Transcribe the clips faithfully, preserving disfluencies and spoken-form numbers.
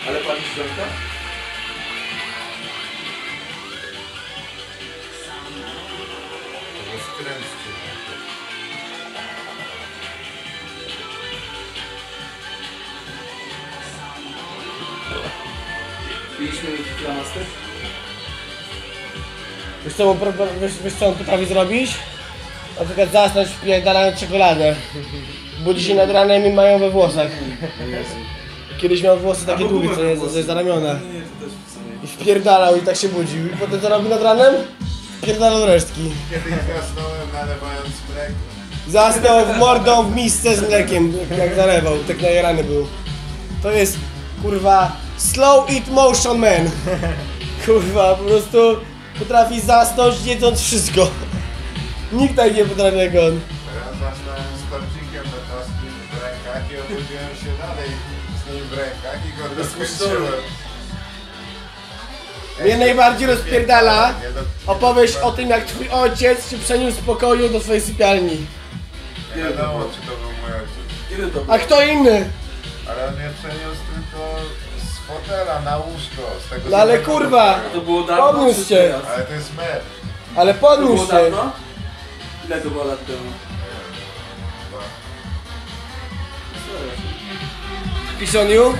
Ale palisz jointa? To skręccie. Piliśmy flamaster? Wiesz co, wiesz, wiesz co on potrafi zrobić? Na przykład zasnąć wpierdalając czekoladę. Budzi się nad ranem i mają we włosach. Kiedyś miał włosy takie długie, co jest, co jest za ramiona. Nie, to też w sumie. I wpierdalał i tak się budził. I potem co robi nad ranem? Wpierdalał resztki. Kiedyś zasnąłem nalewając mleko. Zasnął w mordą w misce z mlekiem, jak zalewał, tak najarany był. To jest, kurwa, slow eat motion man. Kurwa, po prostu potrafi zasnąć jedząc wszystko. Nikt tak nie potrafi jak on. Teraz zasnąłem z torcikiem betowskim w rękach i obudziłem się dalej z nim w rękach i go doskończyłem. Mnie najbardziej rozpierdala Nie do- opowieść o tym, jak twój ojciec się przeniósł z pokoju do swojej sypialni. Nie wiadomo, czy to był mój ojciec. Ile to było? A kto inny? Ale on mnie przeniósł tylko z fotela na łóżko. Z tego No ale samego kurwa! pokoju. To było dawno Podniósł czy się. teraz? Ale to jest mer. Ale To było podniósł się. dawno? Ile to było lat temu? Pisoniu?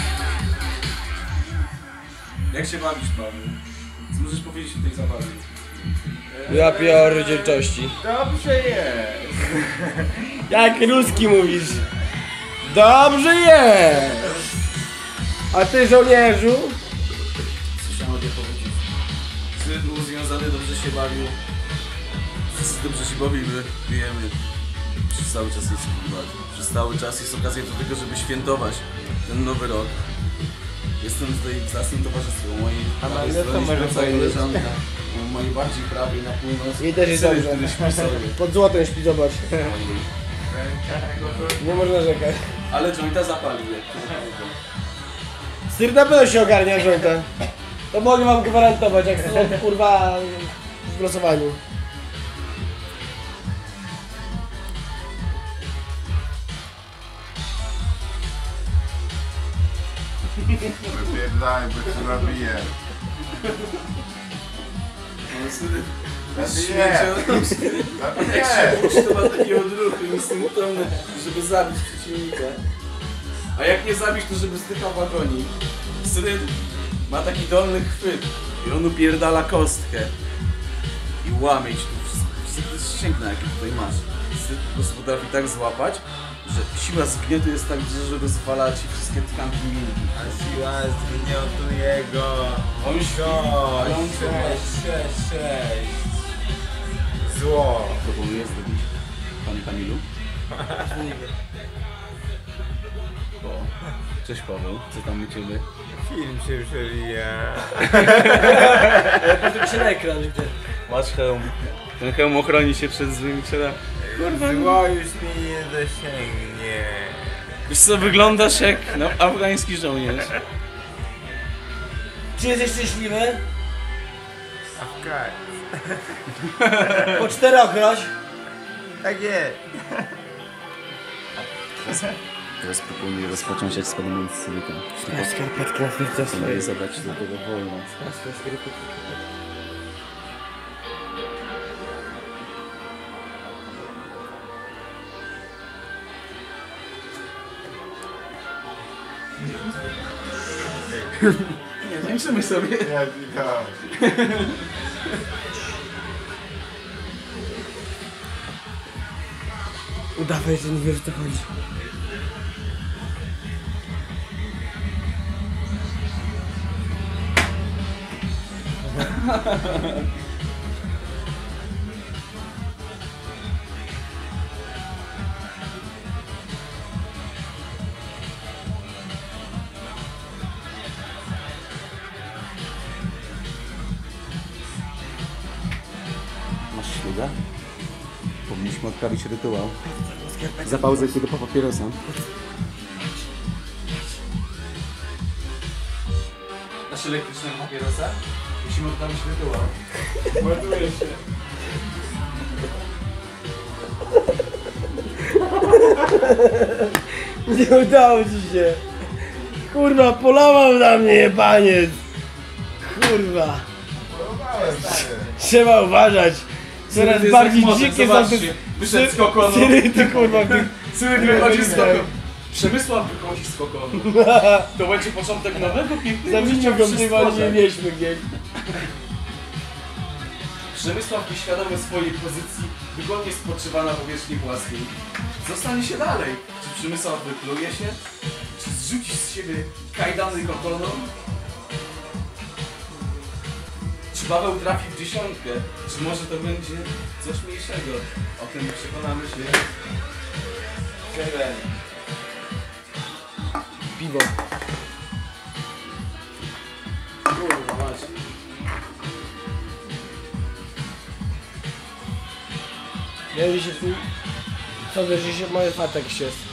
Jak się bawisz, Paweł? Co możesz powiedzieć o tej zabawie? Ja pior dzielczości. Dobrze jest. Jak ruski mówisz? Dobrze jest! A ty żołnierzu? Słyszałem od powiedzieć. Syn był związany, dobrze się bawił. Wszyscy dobrze się bawimy, pijemy. Przez cały czas jest klimat. Przez cały czas jest okazja do tego, żeby świętować ten nowy rok. Jestem tutaj w zacnym towarzystwie. U mojej prawej no to stronie może śpiąca powiedzieć. koleżanka. U mojej bardziej prawej na północ. Jej też jest syn, dobrze. który śpi sobie. Pod złotem śpi, zobacz. Nie można narzekać. Ale jointa zapalił, jak to powiedział. Styr na pewno się ogarnia żołnierza. To mogę wam gwarantować, jak są kurwa w losowaniu. Wypierdaj, bo ci nabiję. No, syn, Nabiję. jak się Nabiję. burzy, to ma takie odruchy instynktowne, żeby zabić przeciwnika. A jak nie zabić, to żeby zdychał w agonii. Sryd ma taki dolny chwyt i on upierdala kostkę. I łamie ci tu wszystko. Wszystko jest ścięgna, jakie tutaj masz. Sryd po prostu potrafi tak złapać, że siła zgniętu jest tak duża, że rozwala ci wszystkie tkanki miękkie. A siła zgniotuje jego. On już Go. on Sześć, sześć, sześć. Zło. proponuję zrobić, panie Kamilu. O, cześć Paweł, co tam u ciebie? Film się przewija. Patrz się na ekran, gdzie. Masz hełm. Ten hełm ochroni się przed złymi czarami. Zło już mnie nie dosięgnie. Wiesz co, wyglądasz jak no, afgański żołnierz. Czy jesteś szczęśliwy? Afghan. Po czterokroć. Tak jest. Teraz proponuję rozpocząć eksperyment z silikon. Skarpetkę na serce Proponuję zabrać do tego wolno. Nie, zajrzymy sobie. Ja witam. Udawaj, że nie wiesz o co chodzi. Masz ślugę? Powinniśmy odprawić rytuał. Za pauzę tego po papierosa. Nasz elektrycznego papierosa? Musimy odprawić rytuał. Ładuję się. Nie udało ci się. Kurwa, polował na mnie jebaniec. Kurwa. Porobałem się. Trzeba uważać. Coraz Syryt jest bardziej jak młodek, dzikie są zobaczcie. te... Wyszedł z kokonu. Syryty, kurwa, w tych... Syryt wychodzi z kokonu. Przemysław wychodzi z kokonu. To będzie początek nowego, pięknego Zawinił życia go przy w tej stworze. wodzie, wieśmy gdzieś. Przemysław nieświadomy swojej pozycji wygodnie spoczywa na powierzchni płaskiej. Zostanie się dalej. Czy Przemysław wypluje się? Czy zrzuci z siebie kajdany kokonu? Czy Paweł trafi w dziesiątkę? Czy może to będzie coś mniejszego? O tym przekonamy się. Kevin. Piwo. Kurwa, macie. Ja że się tu... Co, że się moje fatek się...